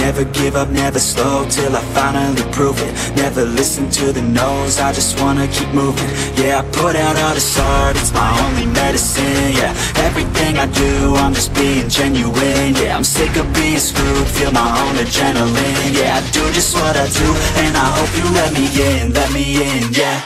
Never give up, never slow, till I finally prove it. Never listen to the no's, I just wanna keep moving. Yeah, I put out all this art, it's my only medicine. Yeah, everything I do, I'm just being genuine. Yeah, I'm sick of being screwed, feel my own adrenaline. Yeah, I do just what I do, and I hope you let me in, yeah.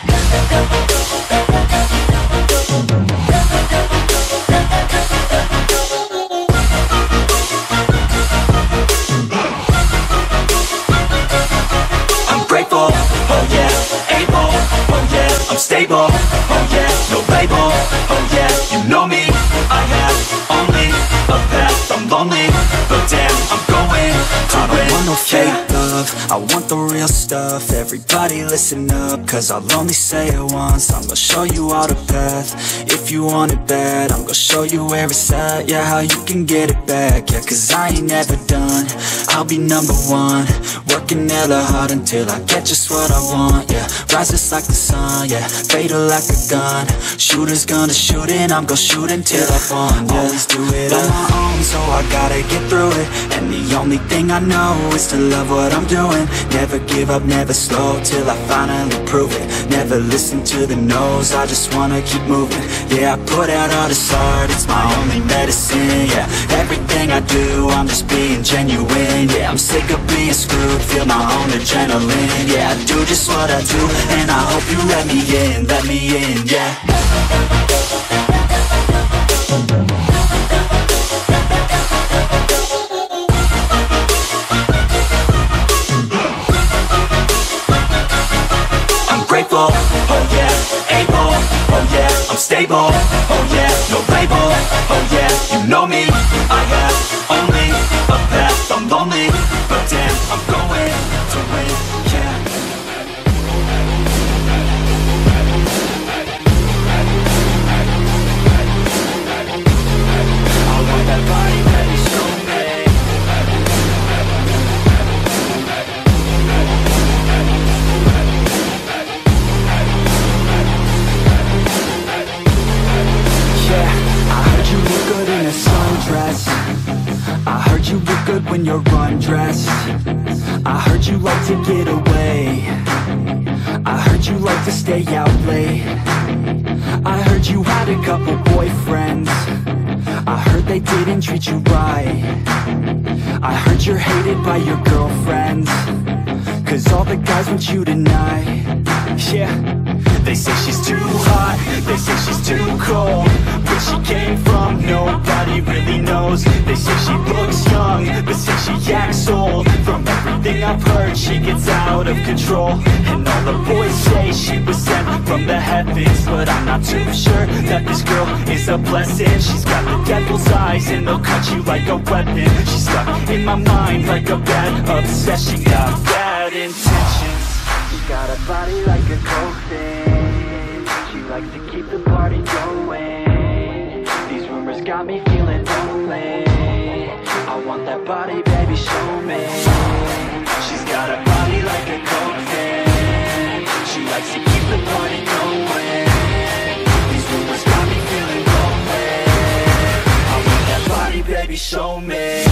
Grateful, oh yeah, able, oh yeah, I'm stable, oh yeah, no label, oh yeah, you know me, I have only a path, I'm lonely, but damn, I'm going to win. I don't want no fake love, I want the real stuff. Everybody listen up, cause I'll only say it once. I'm gonna show you all the path, if you want it bad. I'm gonna show you where it's at, yeah, how you can get it back. Yeah, cause I ain't never done, I'll be number one. Working hella hard until I get just what I want, yeah. Rises like the sun, yeah, fatal like a gun. Shooters gonna shoot and I'm gonna shoot until I fall, yeah. Always do it on my own, so I gotta get through it. And the only thing I know is to love what I'm doing. Never give up, never slow, till I finally prove it. Never listen to the no's, I just wanna keep moving. Yeah, I put out all this art, it's my only medicine. Yeah, everything I do, I'm just being genuine. Yeah, I'm sick of being screwed, feel my own adrenaline. Yeah, I do just what I do, and I hope you let me in, yeah. I'm grateful, oh yeah, able, oh yeah, I'm stable, oh yeah, no label, oh yeah, you know me, I have only a path, I'm lonely, but damn, I'm going to win, yeah. I want that body, baby, show me. Yeah, I heard you look good in a sundress. I heard you look good when you're undressed. I heard you like to get away. I heard you like to stay out late. I heard you had a couple boyfriends. I heard they didn't treat you right. I heard you're hated by your girlfriends, cause all the guys want you tonight. Yeah, they say she's too hot, they say she's too cold. Where she came from, nobody really knows. They say she looks young, but say she acts old. From everything I've heard, she gets out of control. And all the boys say she was sent from the heavens, but I'm not too sure that this girl is a blessing. She's got the devil's eyes and they'll cut you like a weapon. She's stuck in my mind like a bad obsession. Got bad intentions. She got a body like a coke thing. She likes to keep the party going. These rumors got me feeling lonely. I want that body, baby, show me. She's got a body like a coke thing. She likes to keep the party going. These rumors got me feeling lonely. I want that body, baby, show me.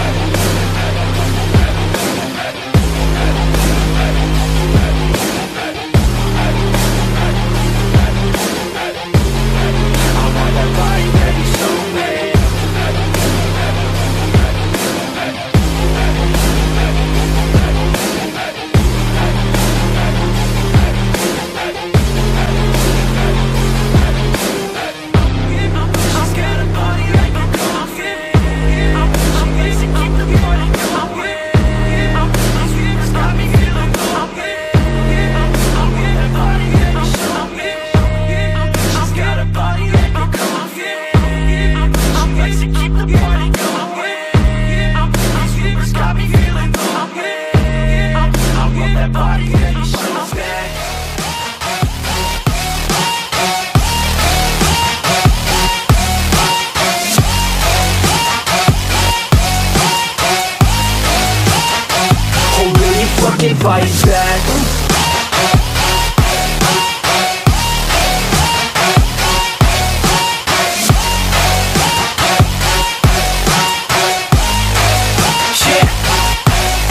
Fight back. Yeah.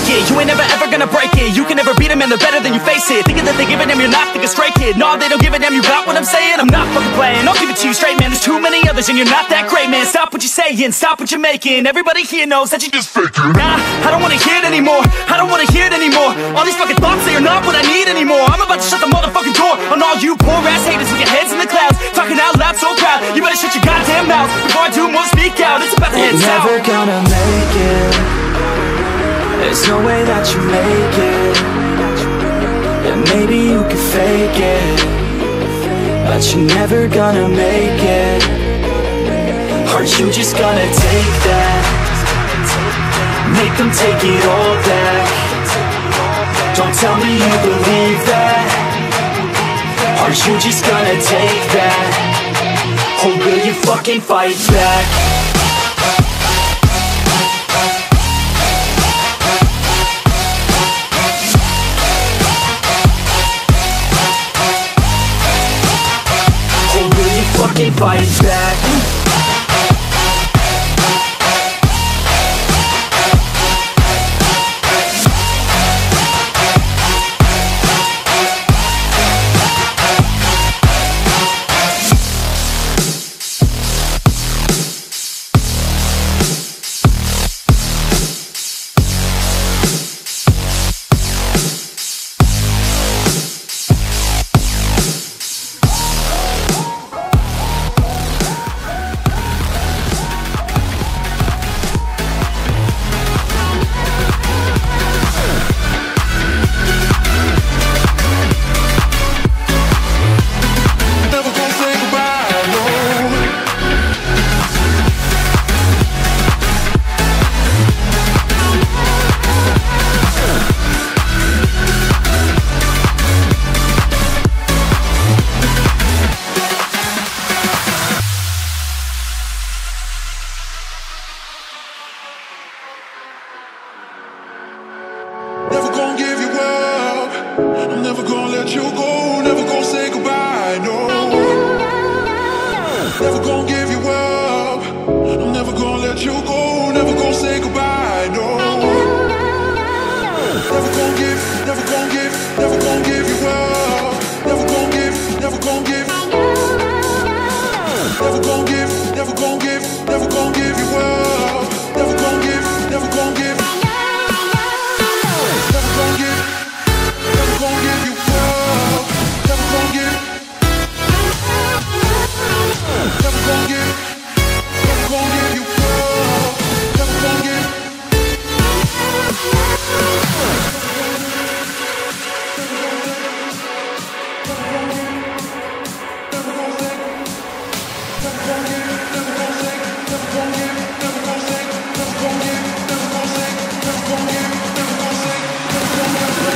it. You ain't never ever gonna break it. You can never beat them and they're better than you face it. Thinking that they give a damn, you're not, think a stray kid. No, they don't give a damn, you got what I'm saying? I'm not fucking playing, I'll give it to you straight, man. There's too many others and you're not that great, man. Stop what you're saying, stop what you're making. Everybody here knows that you just faking. Nah, I don't wanna hear it anymore, I don't wanna hear it anymore. All these fucking thoughts, they are not what I need anymore. I'm about to shut the motherfucking door on all you poor ass haters with your heads in the clouds, talking out loud so proud. You better shut your goddamn mouth before I do more speak out. It's about to head south. Never gonna make it. There's no way that you make it. And maybe you can fake it, but you're never gonna make it. Aren't you just gonna take that? Make them take it all back. Don't tell me you believe that. Aren't you just gonna take that? Or will you fucking fight back? Fucking fight back. Never gonna give you up. I'm never gonna let you go. Never gonna say goodbye, no. Never gonna give you up. I'm never gonna let you go. Never gonna say goodbye, no. Never gonna give, never gonna give, never gonna give you up. Never gonna give, never gonna give. Never gonna give, never gonna give, never gonna give you up. Never gonna give, never gonna give. Never gonna give, never gonna give you up. Never gonna give, never gonna give, never gonna give you up. Never gonna give.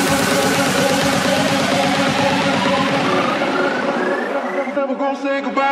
Never gonna say goodbye.